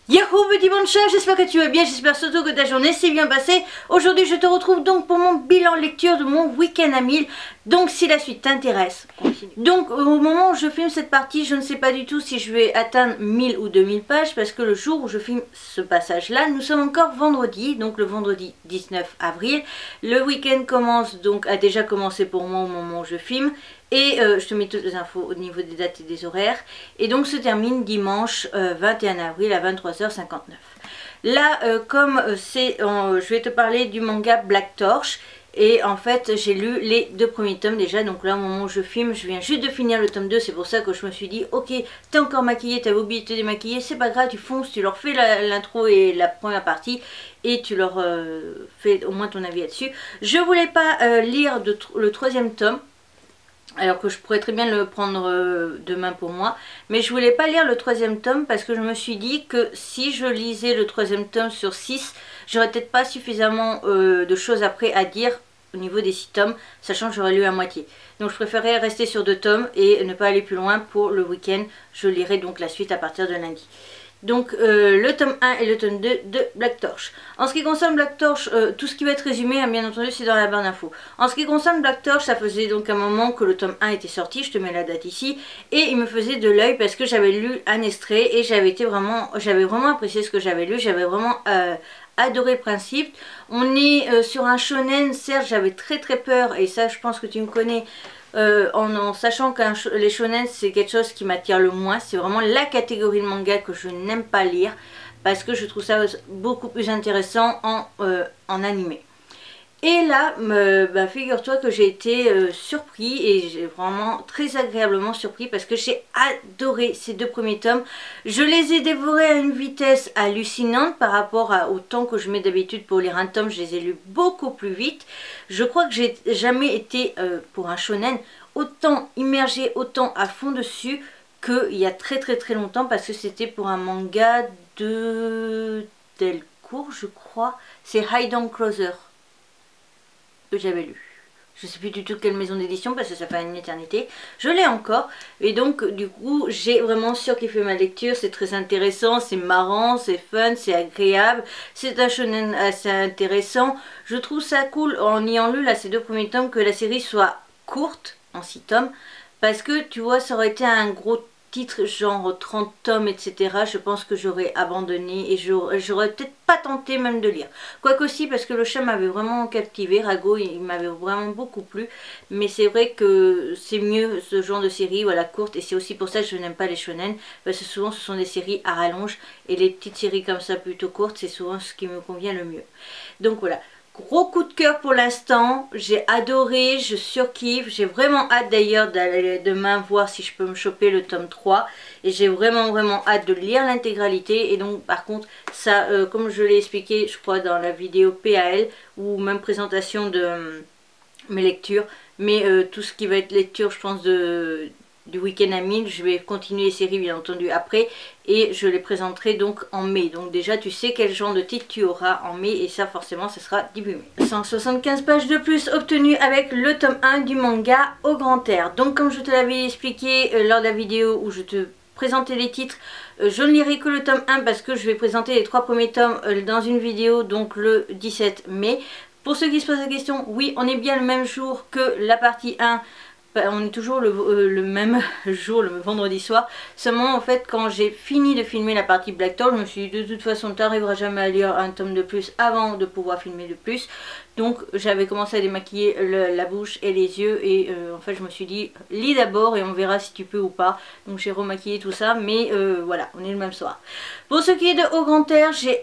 Yahoo petit bon chat, j'espère que tu vas bien, j'espère surtout que ta journée s'est bien passée. Aujourd'hui je te retrouve donc pour mon bilan lecture de mon week-end à 1000. Donc si la suite t'intéresse, continue. Donc au moment où je filme cette partie, je ne sais pas du tout si je vais atteindre 1000 ou 2000 pages. Parce que le jour où je filme ce passage là, nous sommes encore vendredi, donc le vendredi 19 avril. Le week-end commence donc, a déjà commencé pour moi au moment où je filme. Et je te mets toutes les infos au niveau des dates et des horaires. Et donc se termine dimanche 21 avril à 23h59. Là, je vais te parler du manga Black Torch. Et en fait, j'ai lu les deux premiers tomes déjà. Donc là, au moment où je filme, je viens juste de finir le tome 2. C'est pour ça que je me suis dit, ok, t'es encore maquillée, t'avais oublié de te démaquiller. C'est pas grave, tu fonces, tu leur fais l'intro et la première partie. Et tu leur fais au moins ton avis là-dessus. Je voulais pas lire le troisième tome. Alors que je pourrais très bien le prendre demain pour moi. Mais je voulais pas lire le troisième tome parce que je me suis dit que si je lisais le troisième tome sur 6, j'aurais peut-être pas suffisamment de choses après à dire au niveau des 6 tomes, sachant que j'aurais lu à moitié. Donc je préférais rester sur 2 tomes et ne pas aller plus loin pour le week-end. Je lirai donc la suite à partir de lundi. Donc le tome 1 et le tome 2 de Black Torch. En ce qui concerne Black Torch, tout ce qui va être résumé, hein, bien entendu, c'est dans la barre d'infos. En ce qui concerne Black Torch, ça faisait donc un moment que le tome 1 était sorti, je te mets la date ici, et il me faisait de l'œil parce que j'avais lu un extrait et j'avais vraiment apprécié ce que j'avais lu, j'avais vraiment adoré le principe. On est sur un shonen, certes j'avais très peur, et ça je pense que tu me connais, en sachant que les shonen c'est quelque chose qui m'attire le moins. C'est vraiment la catégorie de manga que je n'aime pas lire parce que je trouve ça beaucoup plus intéressant en animé. Et là, figure-toi que j'ai été surpris, et j'ai vraiment très agréablement surpris parce que j'ai adoré ces 2 premiers tomes. Je les ai dévorés à une vitesse hallucinante par rapport au temps que je mets d'habitude pour lire un tome. Je les ai lus beaucoup plus vite. Je crois que j'ai jamais été, pour un shonen, autant immergée, autant à fond dessus qu'il y a très longtemps, parce que c'était pour un manga de Delcourt, je crois. C'est Hide and Closer que j'avais lu. Je sais plus du tout quelle maison d'édition parce que ça fait une éternité. Je l'ai encore et donc du coup j'ai vraiment surkiffé ma lecture. C'est très intéressant, c'est marrant, c'est fun, c'est agréable. C'est un shonen assez intéressant. Je trouve ça cool en ayant lu là ces 2 premiers tomes que la série soit courte en 6 tomes. Parce que tu vois, ça aurait été un gros titre genre 30 tomes etc, je pense que j'aurais abandonné et j'aurais peut-être pas tenté même de lire. Quoique aussi, parce que le chat m'avait vraiment captivé, Rago il m'avait vraiment beaucoup plu, mais c'est vrai que c'est mieux ce genre de série, voilà, courte, et c'est aussi pour ça que je n'aime pas les shonen, parce que souvent ce sont des séries à rallonge, et les petites séries comme ça plutôt courtes, c'est souvent ce qui me convient le mieux. Donc voilà. Gros coup de cœur pour l'instant, j'ai adoré, je surkiffe, j'ai vraiment hâte d'ailleurs d'aller demain voir si je peux me choper le tome 3 et j'ai vraiment hâte de lire l'intégralité. Et donc par contre ça, comme je l'ai expliqué je crois dans la vidéo PAL ou même présentation de mes lectures, mais tout ce qui va être lecture je pense du week-end à 1000, je vais continuer les séries bien entendu après et je les présenterai donc en mai. Donc déjà tu sais quel genre de titre tu auras en mai, et ça forcément ce sera début mai. 175 pages de plus obtenues avec le tome 1 du manga Au Grand Air. Donc comme je te l'avais expliqué lors de la vidéo où je te présentais les titres, je ne lirai que le tome 1 parce que je vais présenter les 3 premiers tomes dans une vidéo donc le 17 mai. Pour ceux qui se posent la question, oui on est bien le même jour que la partie 1. On est toujours le même jour, le vendredi soir. Seulement en fait quand j'ai fini de filmer la partie Black Torch, je me suis dit de toute façon tu n'arriveras jamais à lire un tome de plus avant de pouvoir filmer de plus. Donc j'avais commencé à démaquiller la bouche et les yeux, et en fait je me suis dit lis d'abord et on verra si tu peux ou pas. Donc j'ai remaquillé tout ça, mais voilà, on est le même soir. Pour ce qui est de Au Grand Air, j'ai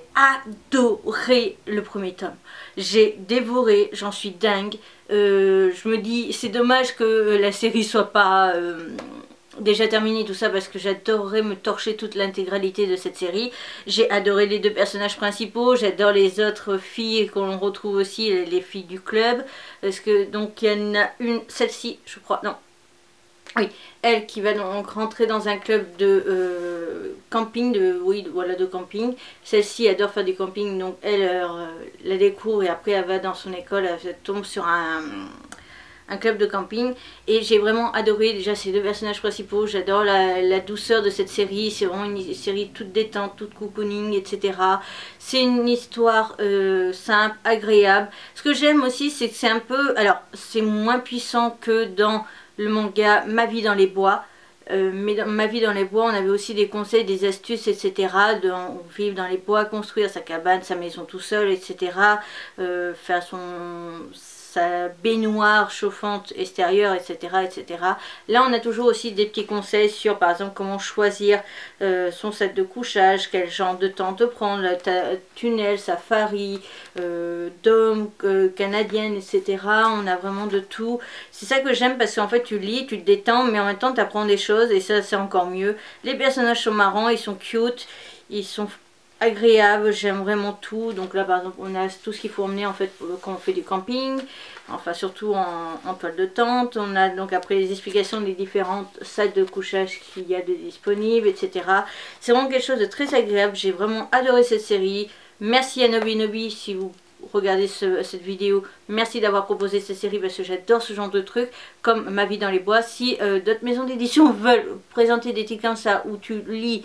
adoré le premier tome. J'ai dévoré, j'en suis dingue. Je me dis c'est dommage que la série soit pas déjà terminée tout ça, parce que j'adorerais me torcher toute l'intégralité de cette série. J'ai adoré les 2 personnages principaux, j'adore les autres filles qu'on retrouve aussi, les filles du club, parce que donc il y en a une, celle-ci je crois, non, oui, elle qui va donc rentrer dans un club de camping, de camping. Celle-ci adore faire du camping, donc elle la découvre et après elle va dans son école, elle tombe sur un club de camping. Et j'ai vraiment adoré déjà ces deux personnages principaux. J'adore la douceur de cette série. C'est vraiment une série toute détente, toute cocooning, etc. C'est une histoire simple, agréable. Ce que j'aime aussi, c'est que c'est un peu... Alors, c'est moins puissant que dans le manga Ma vie dans les bois. Mais dans Ma vie dans les bois, on avait aussi des conseils, des astuces, etc. De vivre dans les bois, construire sa cabane, sa maison tout seul, etc. Faire sa baignoire chauffante extérieure, etc., etc. Là, on a toujours aussi des petits conseils sur, par exemple, comment choisir son set de couchage, quel genre de tente prendre, tunnel, safari, dôme canadienne, etc. On a vraiment de tout. C'est ça que j'aime parce qu'en fait, tu lis, tu te détends, mais en même temps, tu apprends des choses et ça, c'est encore mieux. Les personnages sont marrants, ils sont cute, ils sont agréable, j'aime vraiment tout. Donc là par exemple on a tout ce qu'il faut emmener en fait quand on fait du camping, enfin surtout en toile de tente. On a donc après les explications des différentes salles de couchage qu'il y a de disponibles, etc. C'est vraiment quelque chose de très agréable, j'ai vraiment adoré cette série. Merci à Nobinobi si vous regardez cette vidéo, merci d'avoir proposé cette série parce que j'adore ce genre de trucs comme Ma vie dans les bois. Si d'autres maisons d'édition veulent présenter des titres comme ça où tu lis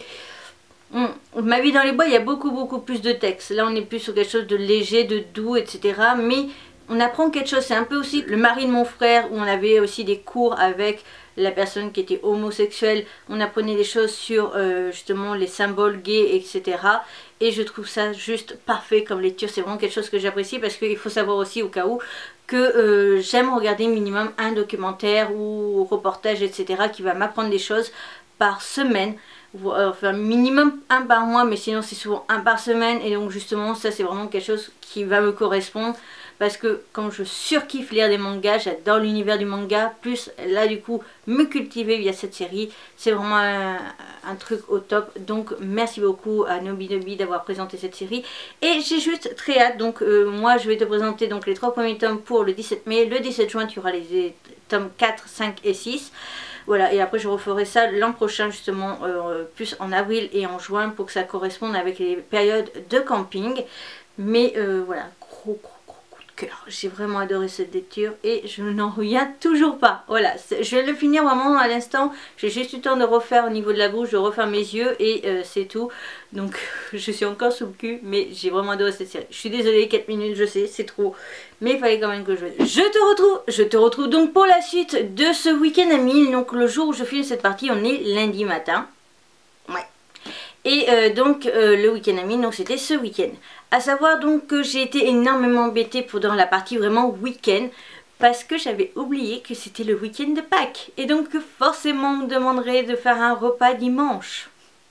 Ma vie dans les bois, il y a beaucoup plus de texte. Là on est plus sur quelque chose de léger, de doux, etc. Mais on apprend quelque chose. C'est un peu aussi le mari de mon frère où on avait aussi des cours avec la personne qui était homosexuelle. On apprenait des choses sur justement les symboles gays, etc. Et je trouve ça juste parfait comme lecture. C'est vraiment quelque chose que j'apprécie parce qu'il faut savoir aussi au cas où que j'aime regarder minimum un documentaire ou reportage, etc. qui va m'apprendre des choses par semaine. Enfin minimum un par mois, mais sinon c'est souvent un par semaine. Et donc justement ça c'est vraiment quelque chose qui va me correspondre parce que comme je surkiffe lire des mangas, j'adore l'univers du manga, plus là du coup me cultiver via cette série, c'est vraiment un truc au top. Donc merci beaucoup à Nobinobi d'avoir présenté cette série et j'ai juste très hâte. Donc moi je vais te présenter donc les 3 premiers tomes pour le 17 mai. Le 17 juin tu auras les tomes 4, 5 et 6. Voilà, et après je referai ça l'an prochain justement, plus en avril et en juin pour que ça corresponde avec les périodes de camping. Mais voilà, gros coup de cœur. J'ai vraiment adoré cette lecture et je n'en reviens toujours pas. Voilà, je vais le finir vraiment à l'instant. J'ai juste eu le temps de refaire au niveau de la bouche, de refaire mes yeux et c'est tout. Donc je suis encore sous le cul, mais j'ai vraiment adoré cette série. Je suis désolée, 4 minutes, je sais, c'est trop. Mais il fallait quand même que je te retrouve donc pour la suite de ce week-end à 1000. Donc le jour où je filme cette partie, on est lundi matin. Ouais. Et donc le week-end à 1000, donc c'était ce week-end. À savoir donc que j'ai été énormément embêtée dans la partie vraiment week-end. Parce que j'avais oublié que c'était le week-end de Pâques. Et donc forcément on me demanderait de faire un repas dimanche.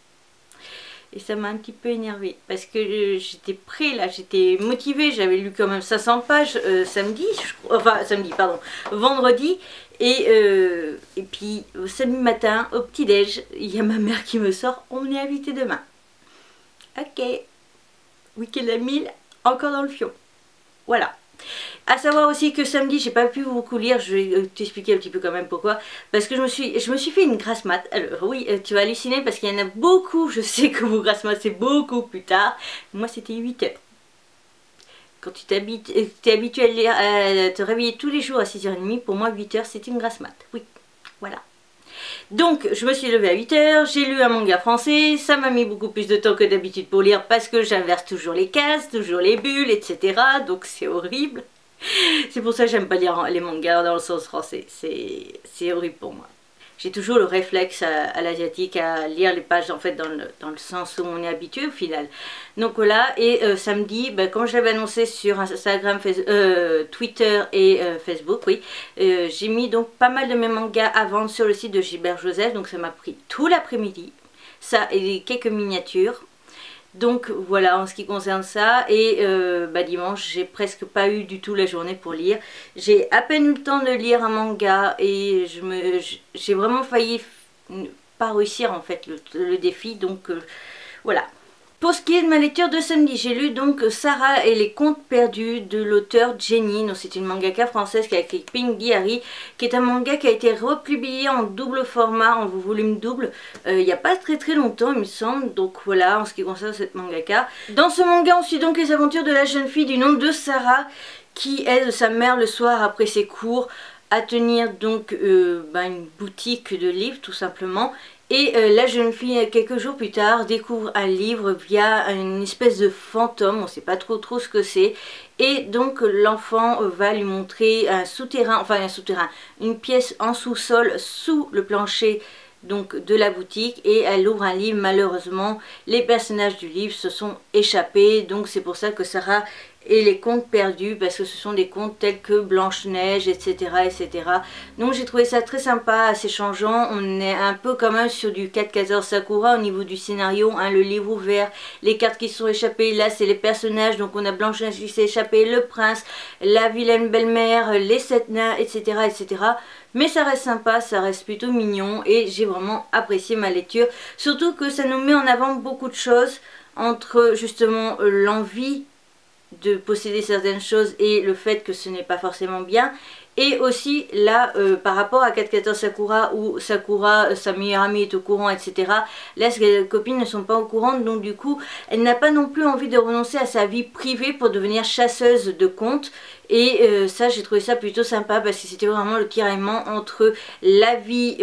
Et ça m'a un petit peu énervée parce que j'étais prêt là, j'étais motivée, j'avais lu quand même 500 pages vendredi. Et puis samedi matin au petit-déj, il y a ma mère qui me sort, on est invité demain. Ok, week-end à 1000, encore dans le fion. Voilà. À savoir aussi que samedi j'ai pas pu beaucoup lire, je vais t'expliquer un petit peu quand même pourquoi. Parce que je me suis fait une grasse mat. Alors oui, tu vas halluciner parce qu'il y en a beaucoup, je sais que vos grasses mat c'est beaucoup plus tard. Moi c'était 8 heures. Quand tu t'es habitué à te réveiller tous les jours à 6h30, pour moi 8 heures c'est une grasse mat. Oui, voilà. Donc je me suis levée à 8 heures, j'ai lu un manga français, ça m'a mis beaucoup plus de temps que d'habitude pour lire parce que j'inverse toujours les cases, toujours les bulles, etc. Donc c'est horrible. C'est pour ça que j'aime pas lire les mangas dans le sens français, c'est horrible pour moi. J'ai toujours le réflexe à l'asiatique à lire les pages en fait dans le sens où on est habitué au final. Donc voilà, et samedi, comme je l'avais annoncé sur Instagram, Twitter et Facebook, oui, j'ai mis donc pas mal de mes mangas à vendre sur le site de Gilbert Joseph, donc ça m'a pris tout l'après-midi, ça et quelques miniatures. Donc voilà en ce qui concerne ça. Et dimanche j'ai presque pas eu du tout la journée pour lire. J'ai à peine eu le temps de lire un manga et j'ai vraiment failli pas réussir en fait le défi. Donc voilà. Pour ce qui est de ma lecture de samedi, j'ai lu donc Sarah et les contes perdus de l'auteur Jenny. C'est une mangaka française qui a écrit Pink Diary, qui est un manga qui a été republié en double format, en volume double, il n'y a pas très longtemps il me semble. Donc voilà en ce qui concerne cette mangaka. Dans ce manga on suit donc les aventures de la jeune fille du nom de Sarah qui aide sa mère le soir après ses cours à tenir donc une boutique de livres tout simplement. Et la jeune fille, quelques jours plus tard, découvre un livre via une espèce de fantôme, on ne sait pas trop ce que c'est. Et donc l'enfant va lui montrer un souterrain, enfin un souterrain, une pièce en sous-sol, sous le plancher donc de la boutique, et elle ouvre un livre. Malheureusement les personnages du livre se sont échappés, donc c'est pour ça que Sarah et les contes perdus, parce que ce sont des contes tels que Blanche-Neige, etc., etc. Donc j'ai trouvé ça très sympa, assez changeant. On est un peu quand même sur du 4-14 Sakura au niveau du scénario, hein, le livre ouvert, les cartes qui sont échappées, là c'est les personnages, donc on a Blanche-Neige qui s'est échappée, le prince, la vilaine belle-mère, les 7 nains, etc., etc. Mais ça reste sympa, ça reste plutôt mignon, et j'ai vraiment apprécié ma lecture, surtout que ça nous met en avant beaucoup de choses, entre justement l'envie de posséder certaines choses et le fait que ce n'est pas forcément bien. Et aussi là par rapport à 4-14 Sakura, où Sakura, sa meilleure amie est au courant, etc. Là ses copines ne sont pas au courant, donc du coup elle n'a pas non plus envie de renoncer à sa vie privée pour devenir chasseuse de contes. Et ça j'ai trouvé ça plutôt sympa, parce que c'était vraiment le tiraillement entre la vie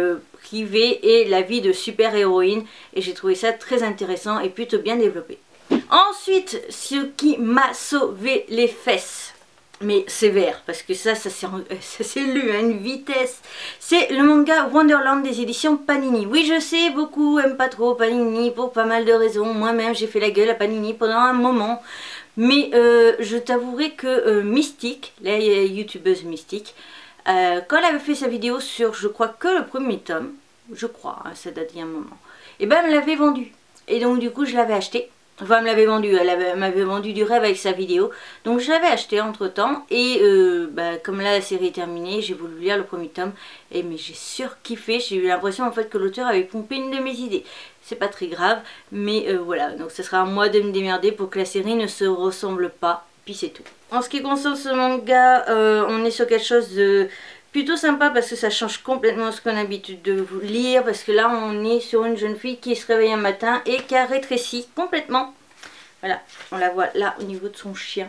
privée et la vie de super héroïne, et j'ai trouvé ça très intéressant et plutôt bien développé. Ensuite, ce qui m'a sauvé les fesses, mais sévère, parce que ça s'est lu à une vitesse, c'est le manga Wonderland des éditions Panini. Oui, je sais, beaucoup aiment pas trop Panini pour pas mal de raisons. Moi-même, j'ai fait la gueule à Panini pendant un moment. Mais je t'avouerai que Mystique, la youtubeuse Mystique, quand elle avait fait sa vidéo sur, je crois que le premier tome, je crois, hein, ça date d'il y a un moment, et ben elle me l'avait vendu. Et donc du coup, je l'avais acheté. Enfin, elle me l'avait vendu, elle m'avait vendu du rêve avec sa vidéo. Donc je l'avais acheté entre temps. Et comme là la série est terminée, j'ai voulu lire le premier tome. Et mais j'ai surkiffé, j'ai eu l'impression en fait que l'auteur avait pompé une de mes idées. C'est pas très grave, mais voilà. Donc ce sera à moi de me démerder pour que la série ne se ressemble pas. Puis c'est tout. En ce qui concerne ce manga, on est sur quelque chose de plutôt sympa, parce que ça change complètement ce qu'on a l'habitude de lire, parce que là on est sur une jeune fille qui se réveille un matin et qui a rétréci complètement. Voilà, on la voit là au niveau de son chien.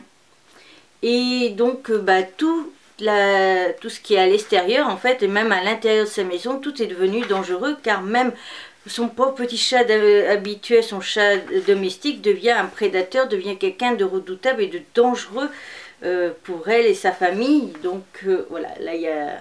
Et donc tout ce qui est à l'extérieur en fait, et même à l'intérieur de sa maison, tout est devenu dangereux, car même son pauvre petit chat habitué, son chat domestique, devient un prédateur, devient quelqu'un de redoutable et de dangereux pour elle et sa famille. Donc voilà, là il y a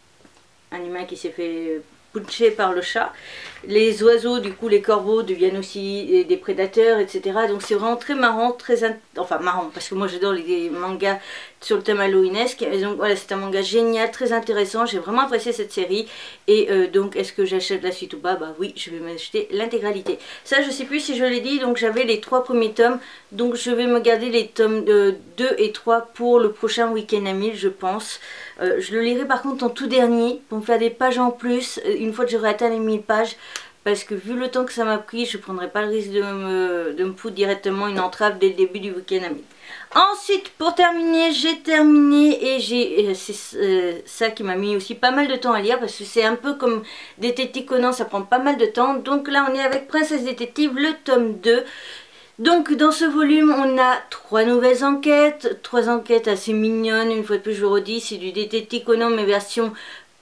un humain qui s'est fait puncher par le chat. Les oiseaux, du coup les corbeaux deviennent aussi des prédateurs, etc. Donc c'est vraiment très marrant, enfin marrant, parce que moi j'adore les mangas sur le thème halloweenesque. Donc voilà, c'est un manga génial, très intéressant, j'ai vraiment apprécié cette série. Et donc est-ce que j'achète la suite ou pas? Bah oui, je vais m'acheter l'intégralité. Ça je sais plus si je l'ai dit, donc j'avais les 3 premiers tomes, donc je vais me garder les tomes 2 et 3 pour le prochain week-end à 1000, je pense. Je le lirai par contre en tout dernier, pour me faire des pages en plus, une fois que j'aurai atteint les 1000 pages. Parce que vu le temps que ça m'a pris, je ne prendrai pas le risque de me foutre directement une entrave dès le début du week-end à 1000. Ensuite, pour terminer, j'ai terminé, et c'est ça qui m'a mis aussi pas mal de temps à lire, parce que c'est un peu comme Détective Conan, ça prend pas mal de temps. Donc là, on est avec Princesse Détective, le tome 2. Donc dans ce volume, on a 3 nouvelles enquêtes, 3 enquêtes assez mignonnes. Une fois de plus, je le redis, c'est du Détective Conan, mais version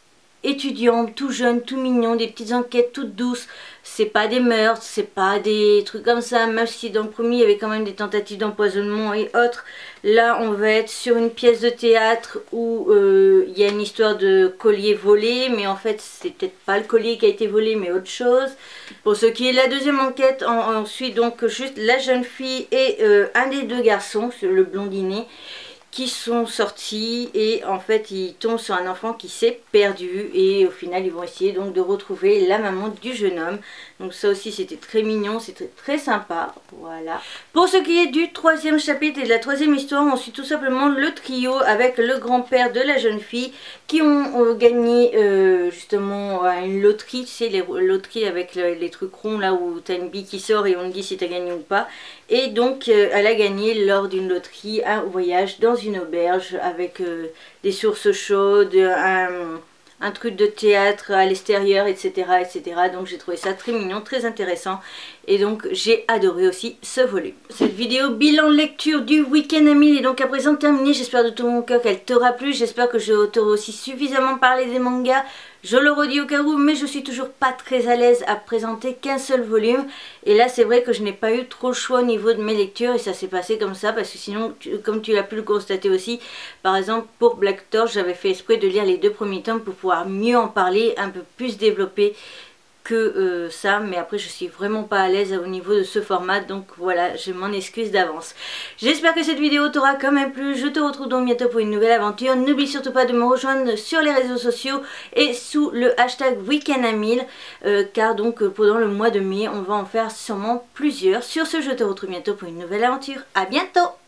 étudiant, tout jeune, tout mignon, des petites enquêtes toutes douces. C'est pas des meurtres, c'est pas des trucs comme ça, même si dans le premier il y avait quand même des tentatives d'empoisonnement et autres. Là on va être sur une pièce de théâtre où il y a une histoire de collier volé, mais en fait c'est peut-être pas le collier qui a été volé mais autre chose. Pour ce qui est de la deuxième enquête, on suit donc juste la jeune fille et un des 2 garçons, le blondinet, qui sont sortis, et en fait ils tombent sur un enfant qui s'est perdu, et au final ils vont essayer donc de retrouver la maman du jeune homme. Donc ça aussi c'était très mignon, c'était très sympa. Voilà. Pour ce qui est du 3e chapitre et de la 3e histoire, on suit tout simplement le trio avec le grand-père de la jeune fille qui ont gagné justement une loterie, tu sais, les loteries avec les trucs ronds là où t'as une bille qui sort et on te dit si t'as gagné ou pas. Et donc elle a gagné lors d'une loterie un voyage dans une auberge avec des sources chaudes, un truc de théâtre à l'extérieur, etc., etc. Donc j'ai trouvé ça très mignon, très intéressant. Et donc j'ai adoré aussi ce volume. Cette vidéo bilan lecture du week-end à 1000 est donc à présent terminée. J'espère de tout mon cœur qu'elle t'aura plu. J'espère que je t'aurai aussi suffisamment parlé des mangas. Je le redis au cas où, mais je suis toujours pas très à l'aise à présenter qu'un seul volume. Et là c'est vrai que je n'ai pas eu trop le choix au niveau de mes lectures et ça s'est passé comme ça parce que sinon, comme tu l'as pu le constater aussi, par exemple pour Black Torch, j'avais fait exprès de lire les 2 premiers tomes pour pouvoir mieux en parler, un peu plus développer que ça, mais après je suis vraiment pas à l'aise au niveau de ce format, donc voilà, je m'en excuse d'avance. J'espère que cette vidéo t'aura quand même plu. Je te retrouve donc bientôt pour une nouvelle aventure. N'oublie surtout pas de me rejoindre sur les réseaux sociaux et sous le hashtag week-end à 1000 car donc pendant le mois de mai on va en faire sûrement plusieurs. Sur ce, je te retrouve bientôt pour une nouvelle aventure. À bientôt.